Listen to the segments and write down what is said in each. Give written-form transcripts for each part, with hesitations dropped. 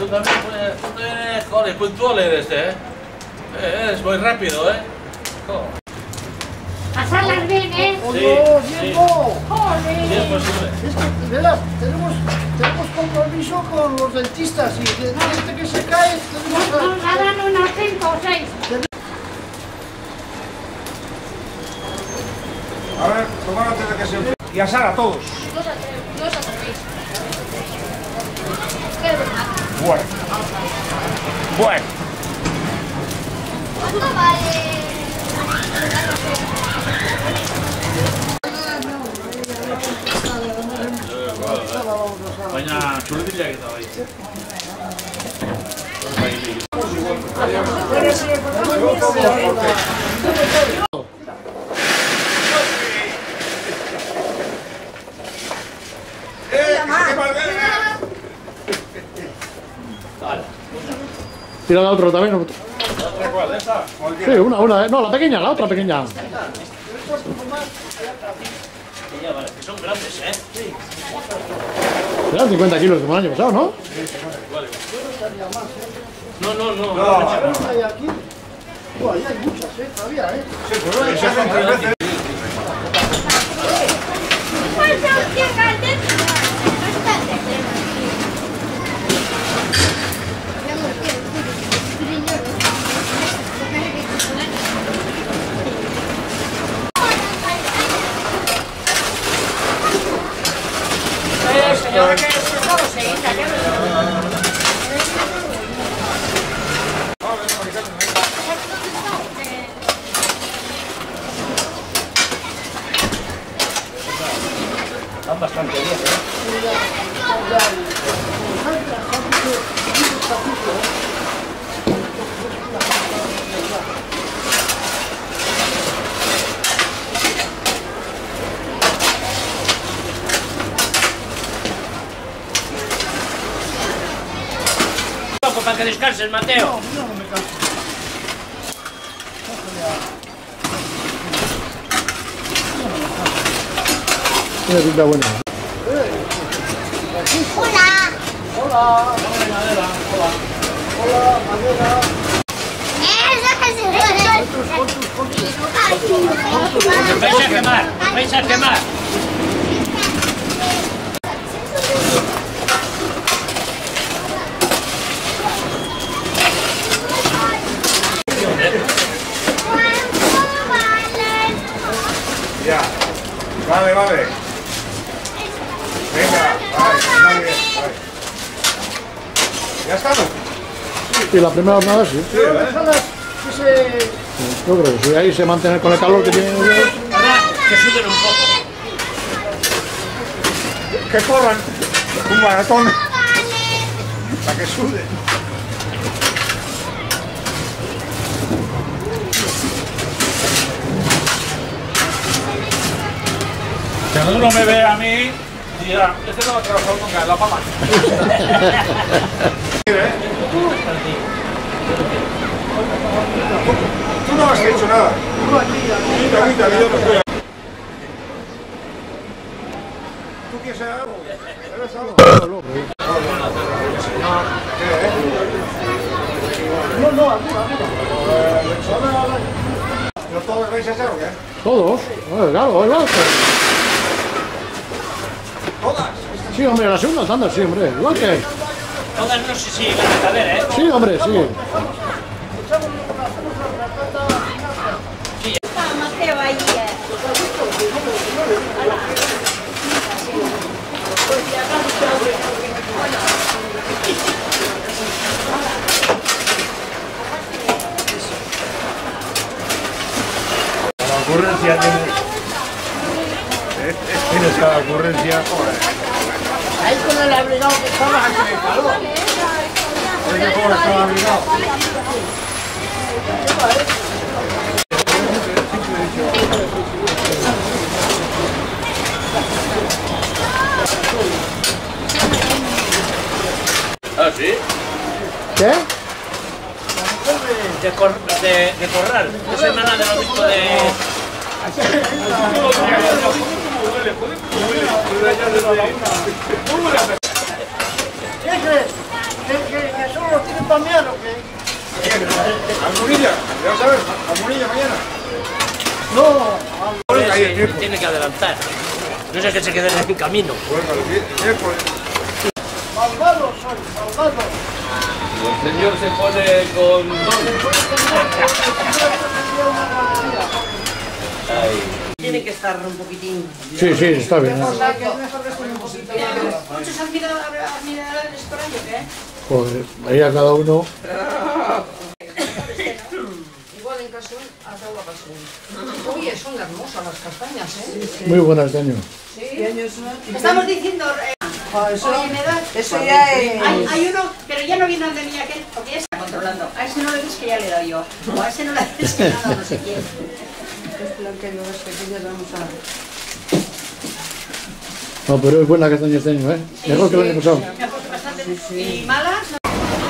tú también puedes, tú eres, joder, puntual eres, eres muy rápido, Joder. Pasarlas bien, Sí, ¡Tiempo! ¡Joder! Sí, es posible. Es que, verás, tenemos compromiso con los dentistas y desde que se cae tenemos Nos darán unos 5 o 6. A ver, tomar antes de que se... Y asar a todos. No os atrevéis. Qué verdad. Bueno. Bueno. ¿Cuánto vale? Baina txurritila eta bai. Tira la otra también. ¿Otra cuál? ¿Esta? Sí, una. No, la pequeña, la otra pequeña. Vale, que son grandes, Eran 50 kilos como el año pasado, ¿no? No. hay aquí. Ahí hay muchas, todavía, Sí, pues se hacen 3 veces. Señora, que estamos seguidas, Están bastante bien, para que descanses, Mateo. No me canso. Tiene pinta buena. Hola. Hola, Madera. Vais a quemar. Ya. Vale. Venga, vale. ¿Ya está? Y la primera jornada sí. Pero déjalas que se... Yo creo que sí. Ahí se mantiene con el calor que tienen ellos. Ahora que suden un poco. Que corran un maratón. Para que suden. Si alguno me ve a mí, dirá, este no va a trabajar nunca en la fama. Tú no has hecho nada. Quita, que yo te estoy. ¿Tú quieres algo? ¿Eres algo? No, arriba. ¿No todos vais a hacer o qué? Todos. Claro. ¿Todas? Sí, hombre, la segunda tanda, sí, hombre. Igual que. Todas no sé si van a caber, Sí, hombre, sí. Mateo ahí. La ocurrencia tienes cada ocurrencia. Ahí con el abrigado que estaba hace calor. Oye, ¿cómo estaba abrigado? ¿Ah, sí? ¿Qué? De Corral, es hermana del obispo de... ¿Qué spamear o qué? Almunilla, ya sabes, Almunilla mañana. No, Tiene que adelantar. No sé que se quede en el camino. Bueno, el miércoles. malvado soy, malvado. El señor se pone con dos. Tiene que estar un poquitín. Sí, sí, está bien. Muchos admiradores por ahí, ¿o qué? Joder, ahí a cada uno. Igual en caso, hasta una pasión. Oye, son hermosas las castañas, ¿eh? Muy buenas este año. Estamos diciendo... Oye, me da... Eso ya es... Hay uno, pero ya no viene donde mí aquel, porque ya está controlando. A ese no le dices que ya le doy yo. O a ese no le dices que nada, no sé quién. Es lo que los pequeños vamos a... No, pero es buena castaña este año, ¿eh? Mejor que el año pasado. Me ha puesto bastante... Y malas... no.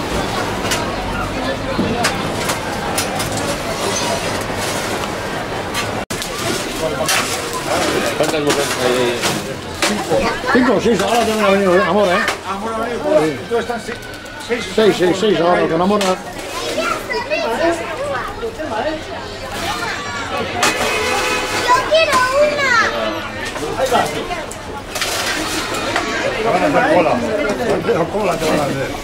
¿Cuántas mujeres hay? 5 o 6, ahora también ha venido Amor, ¿eh? Amor, amigo, entonces están 6 ahora con Amor. Yo quiero una. Te van a hacer cola. Pero cola te van a hacer.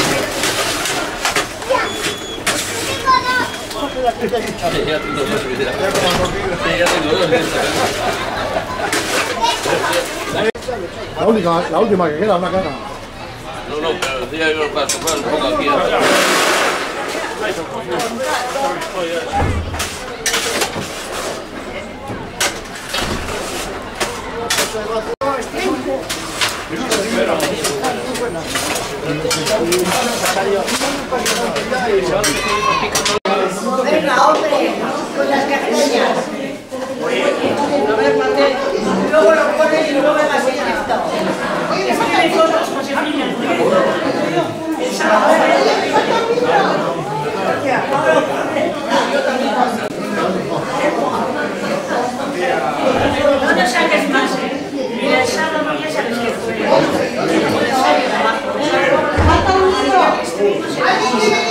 Ya tengo dos. Ya tengo dos. La última que queda, una cara. No, pero decía yo para soplar un poco aquí. Venga, hombre, con las castañas. A ver, Martín. Luego lo pones y luego me vas a esto. Tiene fotos, José María. No te saques más, ¿eh? Mira, el sábado ya sabes que fue. Falta un libro.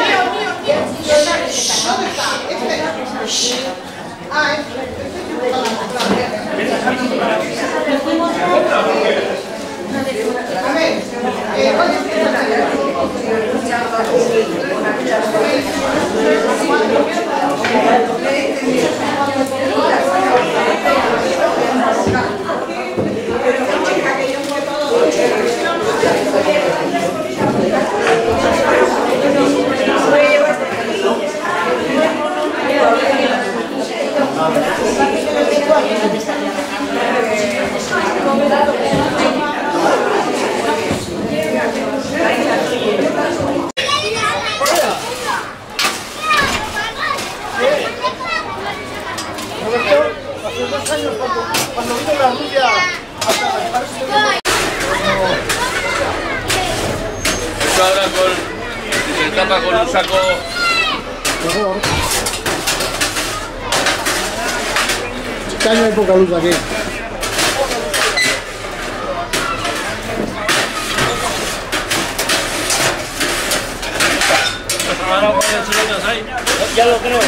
Hace 2 años cuando vino la rubia Esto ahora se tapa con un saco. Este año hay poca luz aquí. Ahora con el chilenos ahí. Ya lo creo.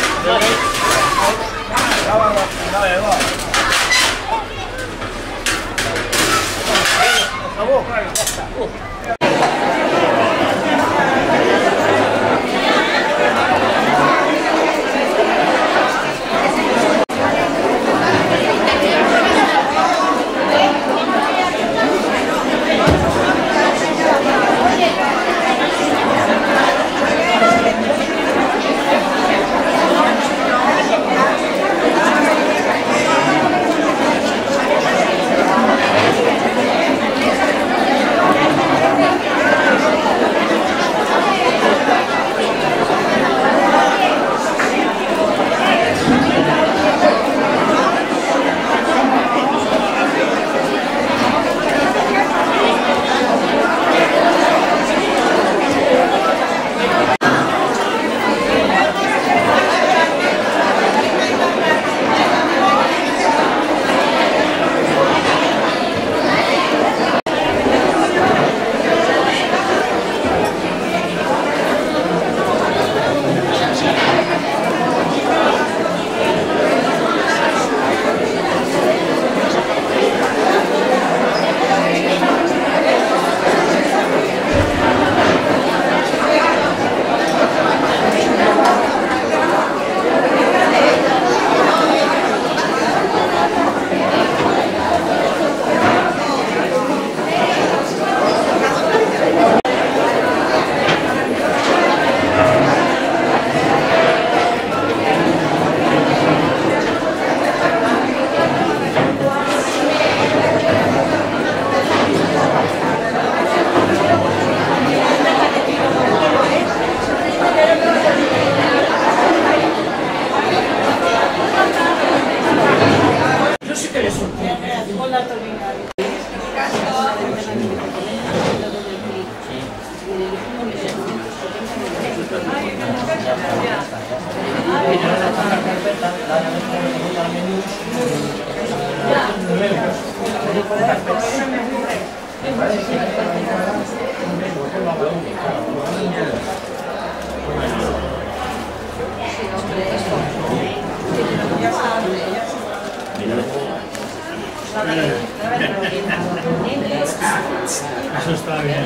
Eso está bien.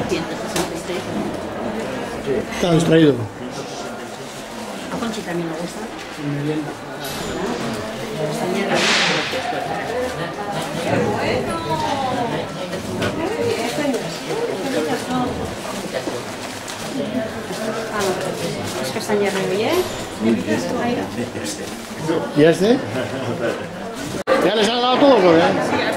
Está distraído. A Conchi también le gusta. Es castaña rebollé. ¿Y este? ¿Ya les han dado todo, ¿eh?